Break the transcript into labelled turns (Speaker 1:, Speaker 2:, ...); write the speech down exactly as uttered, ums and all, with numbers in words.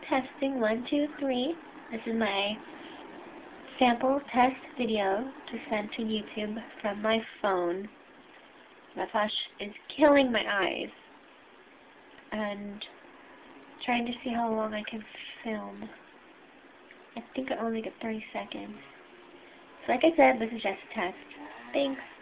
Speaker 1: testing one, two, three. This is my sample test video to send to YouTube from my phone. My flash is killing my eyes. And trying to see how long I can film. I think I only get thirty seconds. So like I said, this is just a test. Thanks.